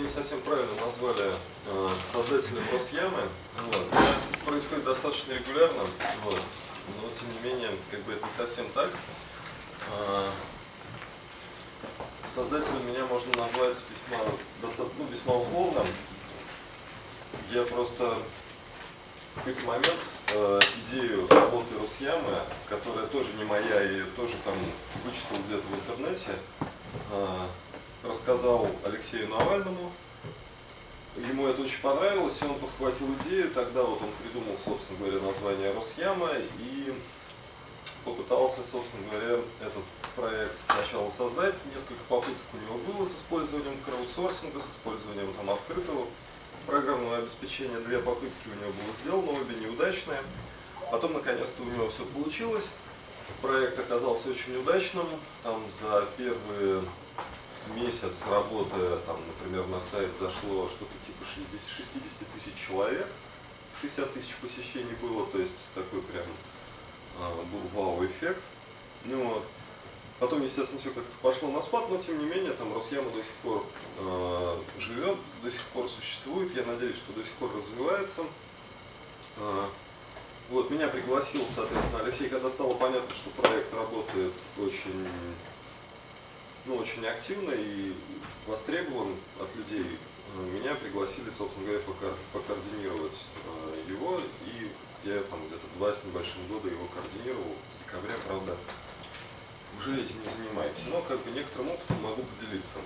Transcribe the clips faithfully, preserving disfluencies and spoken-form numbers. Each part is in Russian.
не совсем правильно назвали э, создателем Росямы. Вот. Это происходит достаточно регулярно, вот. Но тем не менее, как бы это не совсем так. Э, создателем меня можно назвать весьма, достаточно, ну, весьма условно. Я просто в какой-то момент э, идею работы Росямы, которая тоже не моя и тоже там вычитал где-то в интернете, э, рассказал Алексею Навальному. Ему это очень понравилось, и он подхватил идею. Тогда вот он придумал, собственно говоря, название Росяма и попытался, собственно говоря, этот проект сначала создать. Несколько попыток у него было с использованием краудсорсинга, с использованием там открытого программного обеспечения. Две попытки у него было сделано, обе неудачные. Потом, наконец-то, у него все получилось. Проект оказался очень удачным. Там за первые месяц работы, там, например, на сайт зашло что-то типа шестьдесят тысяч человек, шестьдесят тысяч посещений было, то есть такой прям э, был вау-эффект. Ну, вот. Потом, естественно, все как-то пошло на спад, но тем не менее, там Росяма до сих пор э, живет, до сих пор существует, я надеюсь, что до сих пор развивается. Э, вот, меня пригласил, соответственно, Алексей, когда стало понятно, что проект работает очень... Ну, очень активно и востребован от людей. Меня пригласили, собственно говоря, покоординировать его, и я там где-то два с небольшим года его координировал, с декабря, правда, уже этим не занимаюсь, но как бы некоторым опытом могу поделиться.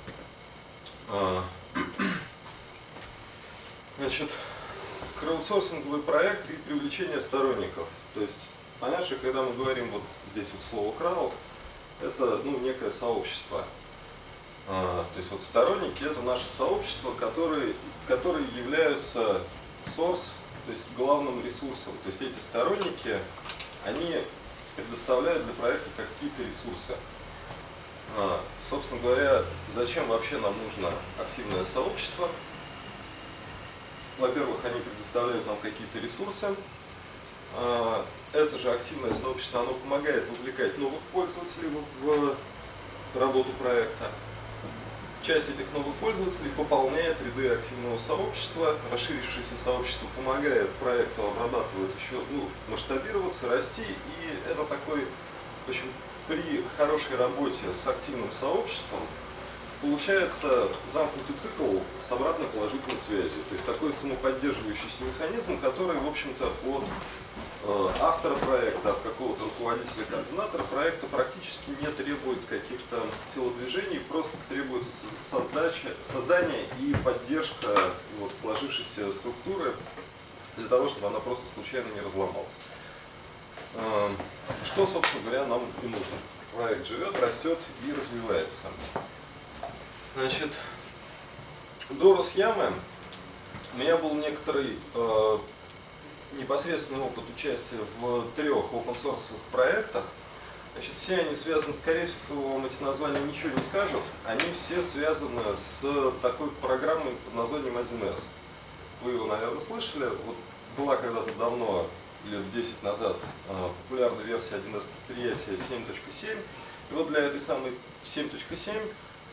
Значит, краудсорсинговый проект и привлечение сторонников. То есть, понятно, что когда мы говорим вот здесь вот слово крауд, это, ну, некое сообщество. А, то есть вот сторонники — это наше сообщество, которые, которые являются source, то есть главным ресурсом. То есть эти сторонники, они предоставляют для проекта какие-то ресурсы. А, собственно говоря, зачем вообще нам нужно активное сообщество? Во-первых, они предоставляют нам какие-то ресурсы. А, это же активное сообщество, оно помогает вовлекать новых пользователей в работу проекта. Часть этих новых пользователей пополняет ряды активного сообщества. Расширившееся сообщество помогает проекту обрабатывать еще, ну, масштабироваться, расти. И это такой, в общем, при хорошей работе с активным сообществом получается замкнутый цикл с обратной положительной связью. То есть такой самоподдерживающийся механизм, который, в общем-то, от э, автора проекта, от какого-то руководителя, координатора проекта практически не требует каких-то телодвижений, просто требуется создача, создание и поддержка вот, сложившейся структуры для того, чтобы она просто случайно не разломалась. Э, что, собственно говоря, нам и нужно. Проект живет, растет и развивается. Значит, до Росямы у меня был некоторый э, непосредственный опыт участия в трех open-source проектах. Значит, все они связаны, скорее всего, вам эти названия ничего не скажут. Они все связаны с такой программой под названием один эс. Вы его, наверное, слышали. Вот была когда-то давно, лет десять назад, э, популярная версия один эс предприятия семь точка семь. И вот для этой самой семь точка семь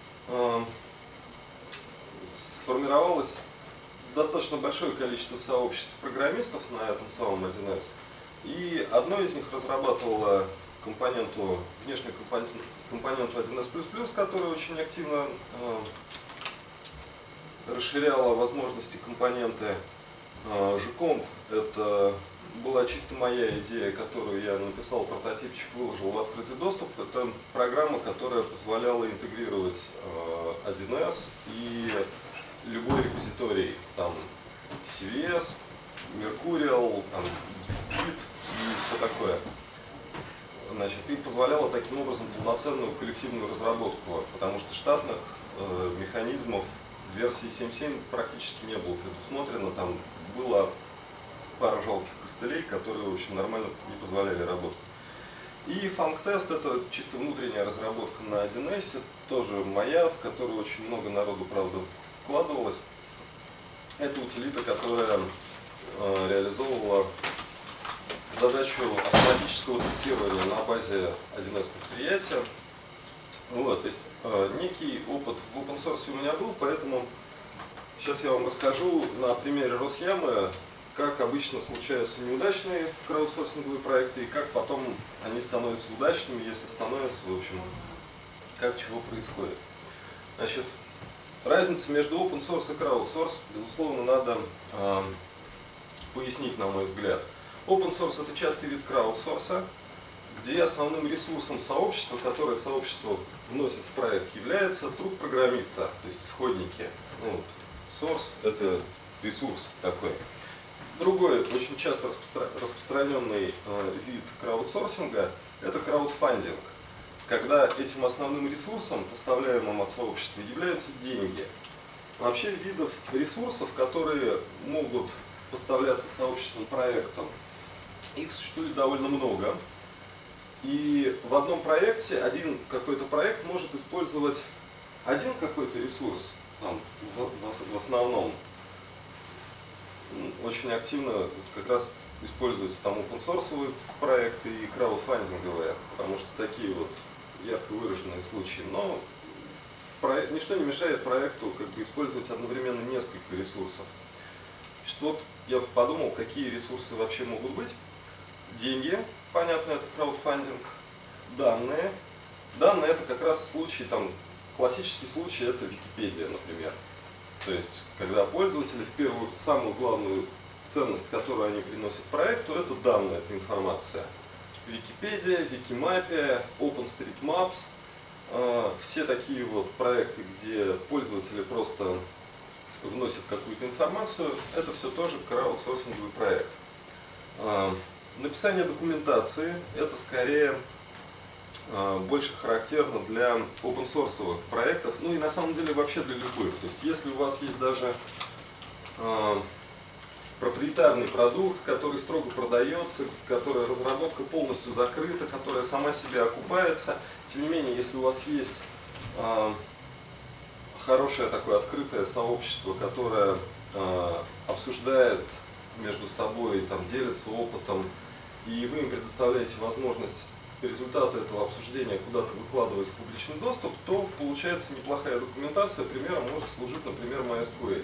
сформировалось достаточно большое количество сообществ программистов на этом самом один эс. И одно из них разрабатывало компоненту, внешнюю компоненту, компоненту один эс плюс плюс, которая очень активно э, расширяла возможности компоненты. Э, Жкомп — это была чисто моя идея, которую я написал, прототипчик, выложил в открытый доступ. Это программа, которая позволяла интегрировать э, один эс и любой репозиторий, там си ви эс, Mercurial, там, Git и все такое. Значит, и позволяла таким образом полноценную коллективную разработку, потому что штатных э, механизмов в версии семь точка семь практически не было предусмотрено. Там было пара жалких костылей, которые, в общем, нормально не позволяли работать. И FunkTest — это чисто внутренняя разработка на один эс, тоже моя, в которую очень много народу, правда, вкладывалось. Это утилита, которая э, реализовывала задачу автоматического тестирования на базе один эс предприятия. Вот, то есть э, некий опыт в open source у меня был, поэтому Сейчас я вам расскажу на примере Росямы, как обычно случаются неудачные краудсорсинговые проекты и как потом они становятся удачными, если становятся, в общем, как чего происходит. Значит, разница между open source и crowdsource, безусловно, надо э, пояснить, на мой взгляд. Open source — это частый вид краудсорса, где основным ресурсом сообщества, которое сообщество вносит в проект, является труд программиста, то есть исходники. Ну, source — это ресурс такой. Другой, очень часто распростра распространенный э, вид краудсорсинга — это краудфандинг, когда этим основным ресурсом, поставляемым от сообщества, являются деньги. Вообще видов ресурсов, которые могут поставляться сообществом проектом, их существует довольно много. И в одном проекте один какой-то проект может использовать один какой-то ресурс, там, в, в, в основном, очень активно как раз используются там open-source проекты и краудфандинговые, потому что такие вот ярко выраженные случаи. Но проект, ничто не мешает проекту как бы использовать одновременно несколько ресурсов. Значит, вот я подумал, какие ресурсы вообще могут быть. Деньги, понятно, это краудфандинг. Данные. Данные — это как раз случай, там, классический случай — это Википедия, например. То есть, когда пользователи в первую, самую главную ценность, которую они приносят проекту, это данные, это информация. Википедия, Викимапия, OpenStreetMaps, э, все такие вот проекты, где пользователи просто вносят какую-то информацию, это все тоже краудсорсинговый проект. Э, написание документации — это скорее больше характерно для open-source проектов, ну и на самом деле вообще для любых. То есть если у вас есть даже э, проприетарный продукт, который строго продается, которая разработка полностью закрыта, которая сама себя окупается, тем не менее, если у вас есть э, хорошее такое открытое сообщество, которое э, обсуждает между собой, там, делится опытом, и вы им предоставляете возможность результаты этого обсуждения куда-то выкладывать в публичный доступ, то получается неплохая документация. Примером может служить, например, MySQL.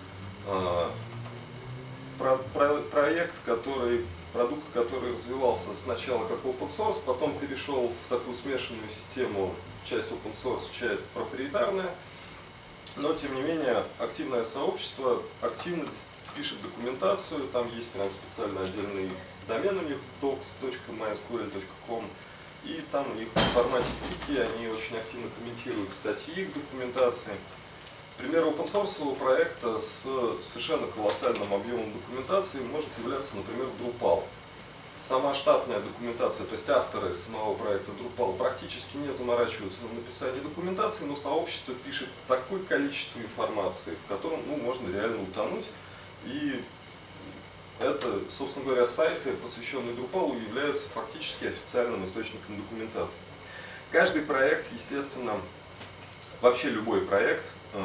Про, про, проект, который, продукт, который развивался сначала как open source, потом перешел в такую смешанную систему, часть open source, часть проприетарная. Но, тем не менее, активное сообщество активно пишет документацию, там есть прям специально отдельный домен у них docs точка mysql точка com, и там у них в формате вики они очень активно комментируют статьи к документации. Пример open-source проекта с совершенно колоссальным объемом документации может являться, например, Drupal. Сама штатная документация, то есть авторы самого проекта Drupal практически не заморачиваются на написании документации, но сообщество пишет такое количество информации, в котором, ну, можно реально утонуть. И это, собственно говоря, сайты, посвященные Drupal, являются фактически официальным источником документации. Каждый проект, естественно, вообще любой проект,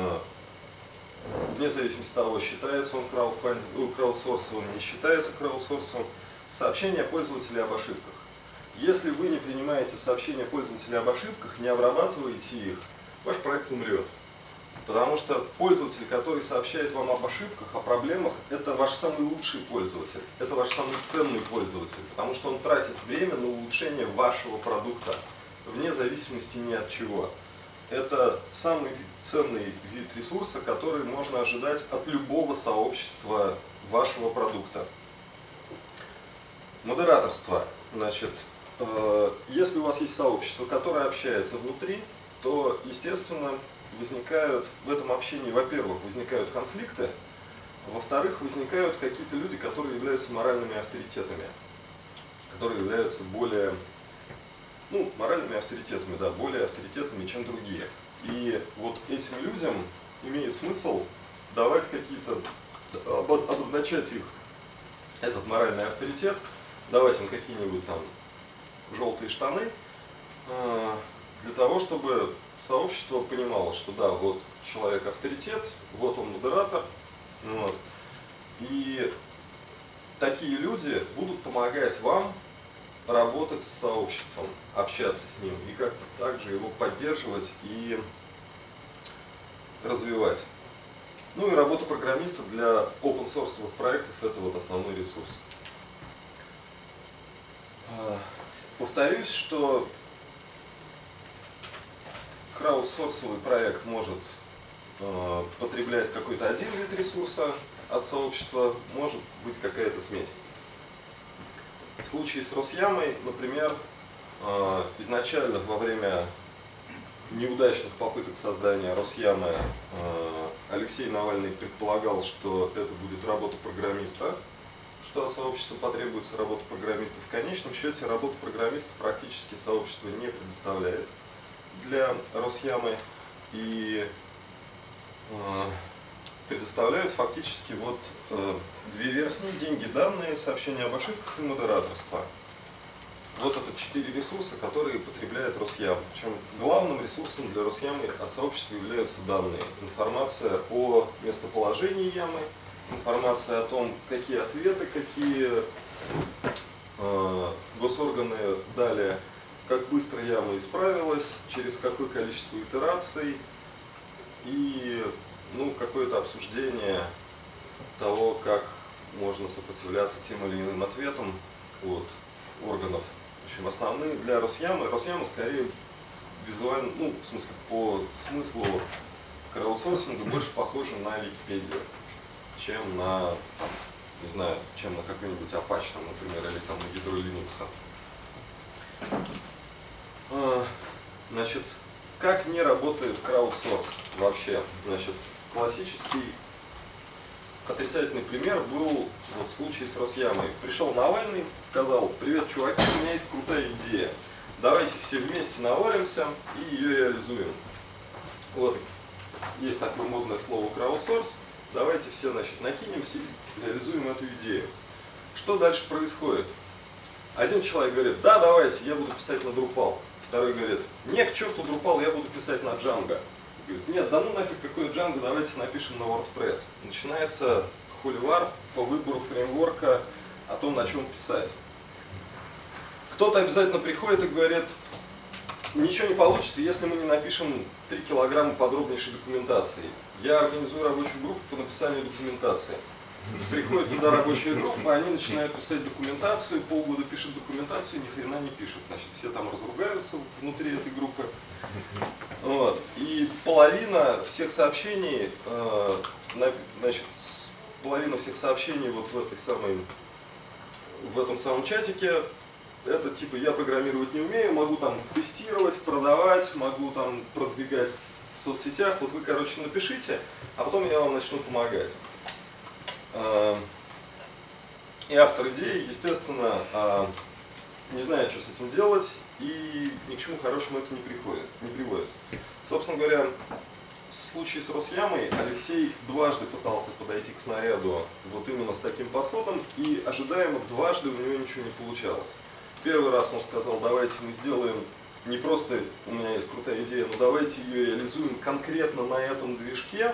вне зависимости от того, считается он краудфандинг, краудсорсовым, не считается краудсорсовым, сообщения пользователей об ошибках. Если вы не принимаете сообщения пользователей об ошибках, не обрабатываете их, ваш проект умрет. Потому что пользователь, который сообщает вам об ошибках, о проблемах, это ваш самый лучший пользователь, это ваш самый ценный пользователь, потому что он тратит время на улучшение вашего продукта, вне зависимости ни от чего. Это самый ценный вид ресурса, который можно ожидать от любого сообщества вашего продукта. Модераторство. Значит, э, если у вас есть сообщество, которое общается внутри, то, естественно, возникают в этом общении, во-первых, возникают конфликты, во-вторых, возникают какие-то люди, которые являются моральными авторитетами, которые являются более, ну, моральными авторитетами, да, более авторитетными, чем другие. И вот этим людям имеет смысл давать какие-то, обозначать их, этот моральный авторитет, давать им какие-нибудь там желтые штаны, для того, чтобы сообщество понимало, что да, вот человек авторитет, вот он модератор, вот. И такие люди будут помогать вам работать с сообществом, общаться с ним и как-то также его поддерживать и развивать. Ну и работа программиста для open-source проектов – это вот основной ресурс. Повторюсь, что краудсорсовый проект может э, потреблять какой-то один вид ресурса от сообщества, может быть какая-то смесь. В случае с Росямой, например, э, изначально во время неудачных попыток создания Росямы э, Алексей Навальный предполагал, что это будет работа программиста, что от сообщества потребуется работа программиста. В конечном счете работа программиста практически сообщество не предоставляет для Росямы и э, предоставляют фактически вот э, две верхние: деньги, данные, сообщения об ошибках и модераторство. Вот это четыре ресурса, которые потребляет Росяма. Причем главным ресурсом для Росямы от сообщества являются данные. Информация о местоположении ямы, информация о том, какие ответы, какие э, госорганы дали, как быстро яма исправилась, через какое количество итераций и ну, какое-то обсуждение того, как можно сопротивляться тем или иным ответам от органов. В общем, основные для Росямы, Росяма скорее визуально, ну, в смысле, по смыслу краудсорсинга больше похожа на Википедию, чем на, не знаю, чем на какой-нибудь Apache, например, или там на ядро Linux. Значит, как не работает краудсорс вообще? Значит, классический отрицательный пример был вот в случае с Росямой. Пришел Навальный, сказал: привет, чуваки, у меня есть крутая идея. Давайте все вместе навалимся и ее реализуем. Вот, есть такое модное слово краудсорс. Давайте все, значит, накинемся и реализуем эту идею. Что дальше происходит? Один человек говорит: да, давайте, я буду писать на Drupal. Второй говорит: не, к черту Drupal, я буду писать на Django. Говорит: нет, да ну нафиг, какой Django, давайте напишем на WordPress. Начинается холивар по выбору фреймворка о том, на чем писать. Кто-то обязательно приходит и говорит: ничего не получится, если мы не напишем три килограмма подробнейшей документации. Я организую рабочую группу по написанию документации. Приходит туда рабочая группа, они начинают писать документацию, полгода пишут документацию, ни хрена не пишут. Значит, все там разругаются внутри этой группы. Вот. И половина всех сообщений, э, значит, половина всех сообщений вот в этой самой, в этом самом чатике, это типа: я программировать не умею, могу там тестировать, продавать, могу там продвигать в соцсетях, вот вы, короче, напишите, а потом я вам начну помогать. И автор идеи, естественно, не знает, что с этим делать, и ни к чему хорошему это не приходит, не приводит. Собственно говоря, в случае с Росямой Алексей дважды пытался подойти к снаряду вот именно с таким подходом, и ожидаемо дважды у него ничего не получалось. Первый раз он сказал: давайте мы сделаем, не просто у меня есть крутая идея, но давайте ее реализуем конкретно на этом движке.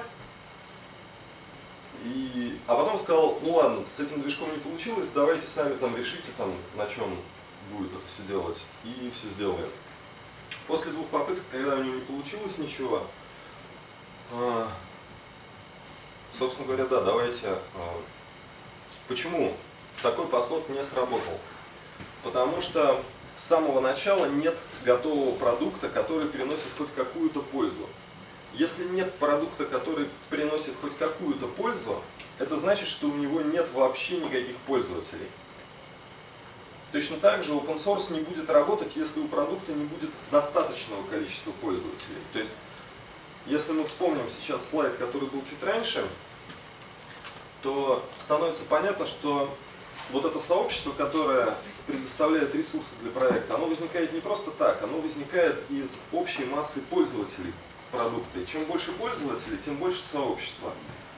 И, а потом сказал: ну ладно, с этим движком не получилось, давайте сами там решите, там, на чем будет это все делать, и все сделаем. После двух попыток, когда у него не получилось ничего, э, собственно говоря, да, давайте. Э, почему такой подход не сработал? Потому что с самого начала нет готового продукта, который приносит хоть какую-то пользу. Если нет продукта, который приносит хоть какую-то пользу, это значит, что у него нет вообще никаких пользователей. Точно так же open source не будет работать, если у продукта не будет достаточного количества пользователей. То есть, если мы вспомним сейчас слайд, который был чуть раньше, то становится понятно, что вот это сообщество, которое предоставляет ресурсы для проекта, оно возникает не просто так, оно возникает из общей массы пользователей продукта. И чем больше пользователей, тем больше сообщества.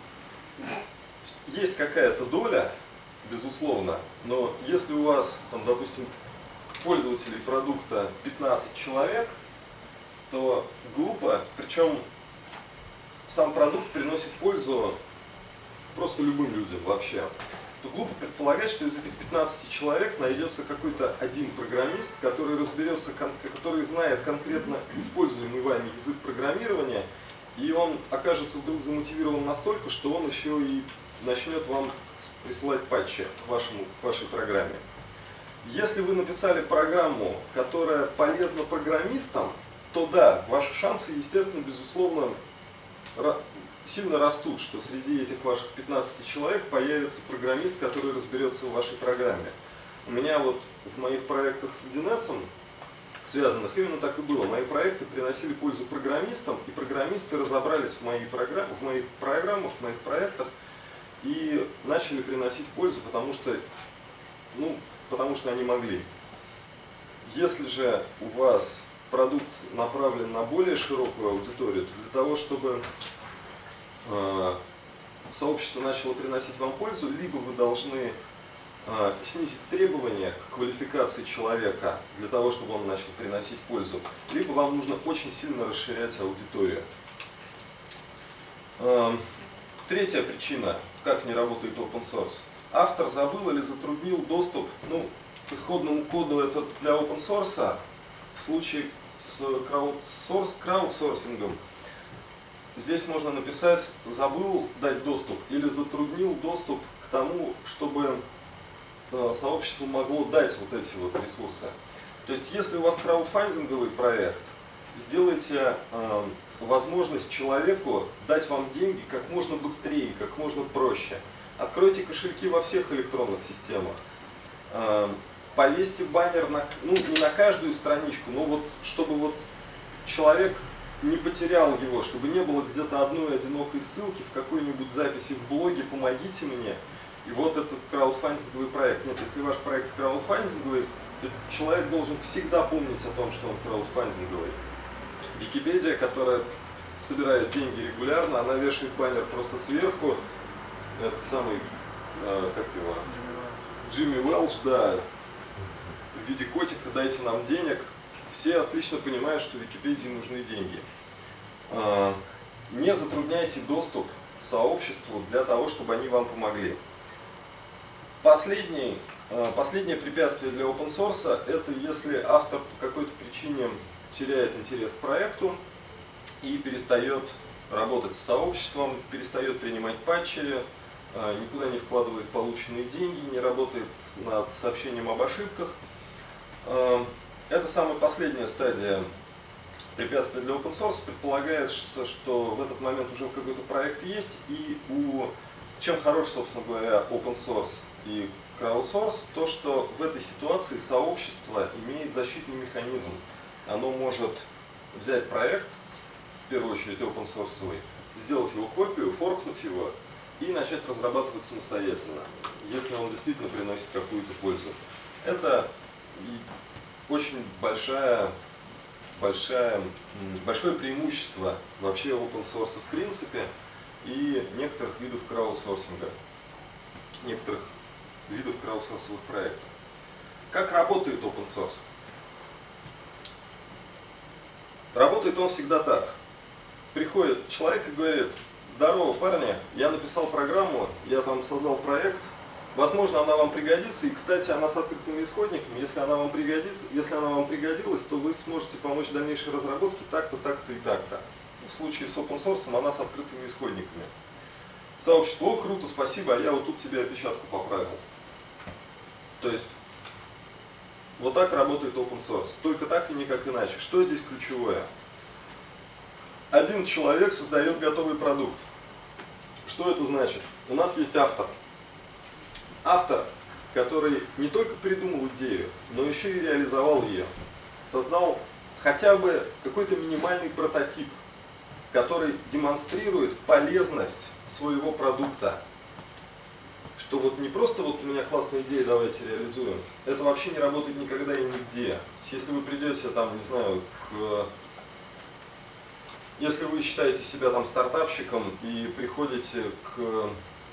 Есть какая-то доля, безусловно, но если у вас, там, допустим, пользователей продукта пятнадцать человек, то глупо, причем сам продукт приносит пользу просто любым людям вообще, то глупо предполагать, что из этих пятнадцати человек найдется какой-то один программист, который разберется, который знает конкретно используемый вами язык программирования и он окажется вдруг замотивирован настолько, что он еще и начнет вам присылать патчи к, вашему, к вашей программе. Если вы написали программу, которая полезна программистам, то да, ваши шансы, естественно, безусловно, сильно растут, что среди этих ваших пятнадцати человек появится программист, который разберется в вашей программе. У меня вот в моих проектах с один эс связанных именно так и было. Мои проекты приносили пользу программистам, и программисты разобрались в, моей программ, в моих программах, в моих проектах и начали приносить пользу, потому что, ну, потому что они могли. Если же у вас продукт направлен на более широкую аудиторию, то для того, чтобы э, сообщество начало приносить вам пользу, либо вы должны э, снизить требования к квалификации человека для того, чтобы он начал приносить пользу, либо вам нужно очень сильно расширять аудиторию. Э, третья причина, как не работает open source. Автор забыл или затруднил доступ, ну, к исходному коду это для open source. В случае с краудсорс, краудсорсингом здесь можно написать «забыл дать доступ» или «затруднил доступ к тому, чтобы сообщество могло дать вот эти вот ресурсы». То есть если у вас краудфандинговый проект, сделайте э, возможность человеку дать вам деньги как можно быстрее, как можно проще. Откройте кошельки во всех электронных системах. Э, Повесьте баннер на, ну, не на каждую страничку, но вот чтобы вот человек не потерял его, чтобы не было где-то одной одинокой ссылки в какой-нибудь записи в блоге «Помогите мне». И вот этот краудфандинговый проект. Нет, если ваш проект краудфандинговый, то человек должен всегда помнить о том, что он краудфандинговый. Википедия, которая собирает деньги регулярно, она вешает баннер просто сверху. Этот самый, э, как его, Джимми Уэлч, да, в виде котика «дайте нам денег». Все отлично понимают, что Википедии нужны деньги. Не затрудняйте доступ к сообществу для того, чтобы они вам помогли. Последний, последнее препятствие для open source — это если автор по какой-то причине теряет интерес к проекту и перестает работать с сообществом, перестает принимать патчи, никуда не вкладывает полученные деньги, не работает над сообщением об ошибках. Это самая последняя стадия препятствия для open source. Предполагает, что в этот момент уже какой-то проект есть, и у чем хорош, собственно говоря, open source и crowdsource, то, что в этой ситуации сообщество имеет защитный механизм. Оно может взять проект, в первую очередь open source, сделать его копию, форкнуть его и начать разрабатывать самостоятельно, если он действительно приносит какую-то пользу. Это очень большая, большая, большое преимущество вообще open source в принципе и некоторых видов краудсорсинга, некоторых видов краудсорсовых проектов. Как работает open source? Работает он всегда так. Приходит человек и говорит: здорово, парни, я написал программу, я там создал проект. Возможно, она вам пригодится, и, кстати, она с открытыми исходниками. Если она вам пригодится, если она вам пригодилась, то вы сможете помочь в дальнейшей разработке так-то, так-то и так-то. В случае с open source она с открытыми исходниками. Сообщество: о, круто, спасибо, а я вот тут тебе опечатку поправил. То есть, вот так работает open source. Только так и никак иначе. Что здесь ключевое? Один человек создает готовый продукт. Что это значит? У нас есть автор. Автор, который не только придумал идею, но еще и реализовал ее. Создал хотя бы какой-то минимальный прототип, который демонстрирует полезность своего продукта. Что вот не просто вот у меня классная идея, давайте реализуем. Это вообще не работает никогда и нигде. Если вы придете там, не знаю, к... Если вы считаете себя там стартапщиком и приходите к...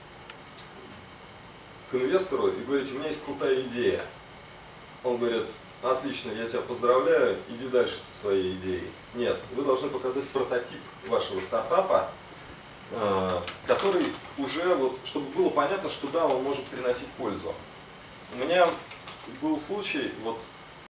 к инвестору и говорите: у меня есть крутая идея. Он говорит: отлично, я тебя поздравляю, иди дальше со своей идеей. Нет, вы должны показать прототип вашего стартапа, который уже, вот, чтобы было понятно, что да, он может приносить пользу. У меня был случай, вот